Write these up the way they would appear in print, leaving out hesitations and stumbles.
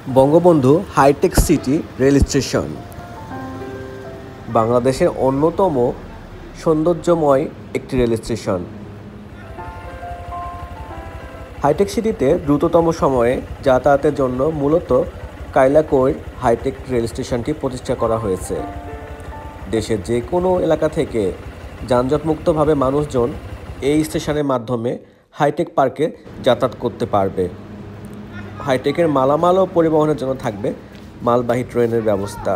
Bangabandhu hitech city rail station বাংলাদেশের অন্যতম সৌন্দর্যময় একটি রেল স্টেশন। হাইটেক সিটিতে দ্রুততম সময়ে যাতায়াতের জন্য মূলত কাইলাকৈর হাইটেক রেল স্টেশনটি প্রতিষ্ঠা করা হয়েছে। দেশের যে কোনো এলাকা থেকে যানজটমুক্তভাবে মানুষজন এই স্টেশনের মাধ্যমে হাইটেক পার্কে যাতায়াত করতে পারবে। হাইটেকের মালামাল ও পরিবহনের জন্য থাকবে মালবাহী ট্রেনের ব্যবস্থা।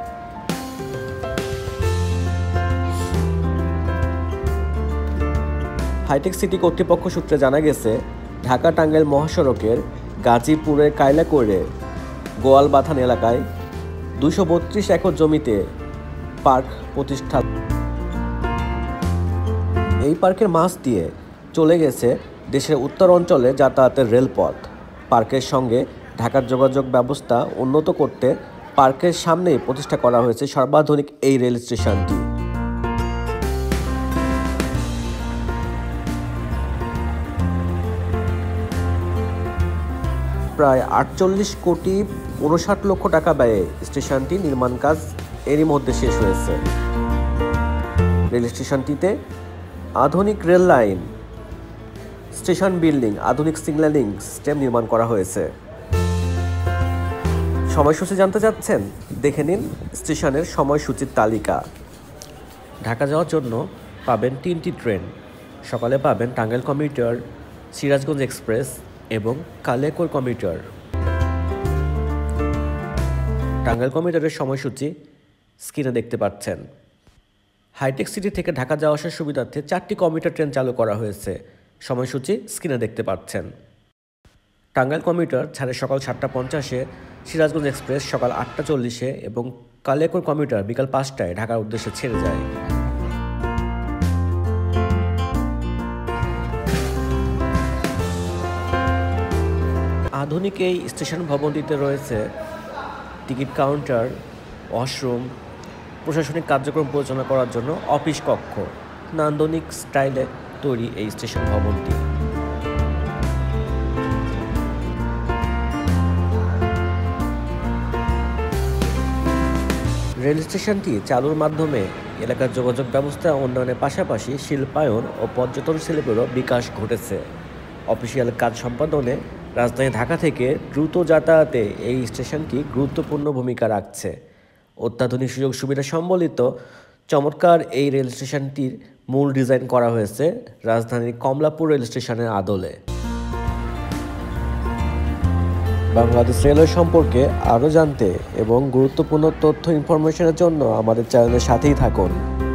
হাইটেক সিটি কর্তৃপক্ষ সূত্রে জানা গেছে, ঢাকা টাঙ্গাইল মহাসড়কের গাজীপুরের কাইলাকৈরে গোয়ালবাথান এলাকায় 232 একর জমিতে পার্ক প্রতিষ্ঠা। এই পার্কের মাঝ দিয়ে চলে গেছে দেশের উত্তর অঞ্চলে যাতায়াতের রেলপথ। পার্কের সঙ্গে ঢাকার যোগাযোগ ব্যবস্থা উন্নত করতে পার্কের সামনেই প্রতিষ্ঠা করা হয়েছে সর্বাধুনিক এই রেল স্টেশনটি। প্রায় 48 কোটি 59 লক্ষ টাকা ব্যয়ে স্টেশনটি নির্মাণ কাজ এরই মধ্যে শেষ হয়েছে। রেল স্টেশনটিতে আধুনিক রেল লাইন, স্টেশন বিল্ডিং, আধুনিক সিগন্যালিং সিস্টেম নির্মাণ করা হয়েছে। সময়সূচি জানতে চাচ্ছেন? দেখে নিন স্টেশনের সময়সূচির তালিকা। ঢাকা যাওয়ার জন্য পাবেন 3টি ট্রেন। সকালে পাবেন টাঙ্গাইল কমিউটার, সিরাজগঞ্জ এক্সপ্রেস এবং কালিয়াকৈর কমিউটার। টাঙ্গাইল কমিউটারের সময়সূচি স্ক্রিনে দেখতে পাচ্ছেন। হাইটেক সিটি থেকে ঢাকা যাওয়া আসার সুবিধার্থে 4টি কমিউটার ট্রেন চালু করা হয়েছে। সময়সূচি স্ক্রিনে দেখতে পাচ্ছেন। টাঙ্গাইল কমিউটার ছাড়ে সকাল 7:50-এ, সিরাজগঞ্জ এক্সপ্রেস সকাল 8:40-এ এবং কালিয়াকৈর কমিউটার বিকাল 5টায় ঢাকার উদ্দেশ্যে ছেড়ে যায়। আধুনিক এই স্টেশন ভবনটিতে রয়েছে টিকিট কাউন্টার, ওয়াশরুম, প্রশাসনিক কার্যক্রম পরিচালনা করার জন্য অফিস কক্ষ। নান্দনিক স্টাইলে তৈরি এই স্টেশন ভবনটি। রেল স্টেশনটি চালুর মাধ্যমে এলাকার যোগাযোগ ব্যবস্থা উন্নয়নের পাশাপাশি শিল্পায়ন ও পর্যটন শিল্পেরও বিকাশ ঘটেছে। অফিসিয়াল কাজ সম্পাদনে রাজধানী ঢাকা থেকে দ্রুত যাতায়াতে এই স্টেশনটি গুরুত্বপূর্ণ ভূমিকা রাখছে। অত্যাধুনিক সুযোগ সুবিধা সম্বলিত চমৎকার এই রেল স্টেশনটির মূল ডিজাইন করা হয়েছে রাজধানীর কমলাপুর রেল স্টেশনের আদলে। বাংলাদেশ রেলওয়ে সম্পর্কে আরও জানতে এবং গুরুত্বপূর্ণ তথ্য ইনফরমেশনের জন্য আমাদের চ্যানেলের সাথেই থাকুন।